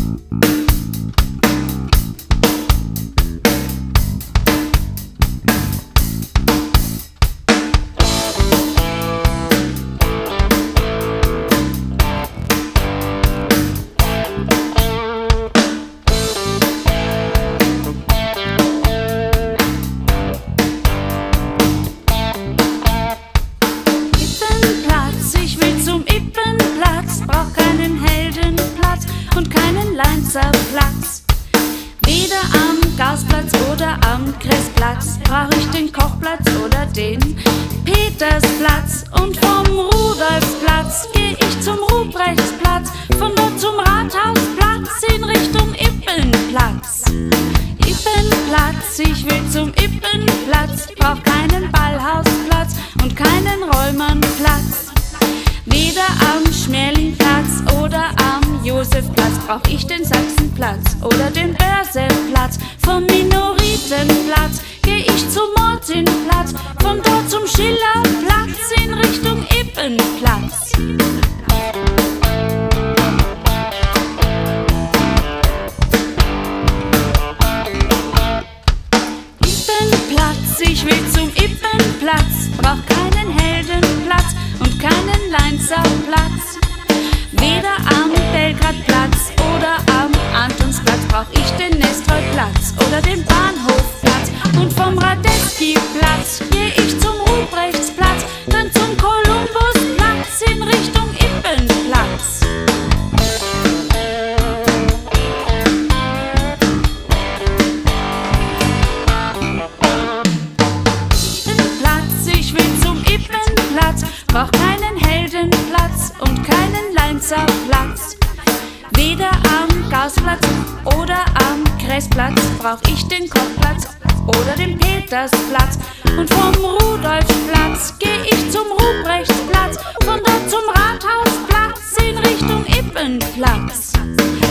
Brauch keinen Heldenplatz und keinen Leinzerplatz. Weder am Gaußplatz oder am Kresplatz brauch ich den Kochplatz oder den Petersplatz. Und vom Rudolfsplatz geh ich zum Ruprechtsplatz, von dort zum Rathausplatz in Richtung Ippenplatz. Ippenplatz, ich will zum Ippenplatz, brauch keinen Ballhausplatz und keinen Rollmannplatz. Weder am Schmerlingplatz oder am Josefplatz brauch ich den Sachsenplatz oder den Börsenplatz. Vom Minoritenplatz geh ich zum Mortinplatz, von dort zum Schillerplatz in Richtung Ippenplatz. Ippenplatz, ich will zum Ippenplatz, brauch keinen Heldenplatz und keinen Leinzerplatz. Weder am Belgradplatz oder am Antonsplatz brauch ich den Nestroyplatz oder den Bahnhofplatz. Und vom Radetzkyplatz geh ich zum Ruprechtsplatz, dann zum Kolumbusplatz in Richtung Ippenplatz. Ippenplatz, ich will zum Ippenplatz, brauch keinen Heldenplatz und keinen Leinzerplatz. Weder am Gaußplatz oder am Kresplatz brauch ich den Kochplatz oder den Petersplatz. Und vom Rudolfsplatz geh ich zum Ruprechtsplatz, von dort zum Rathausplatz in Richtung Ippenplatz.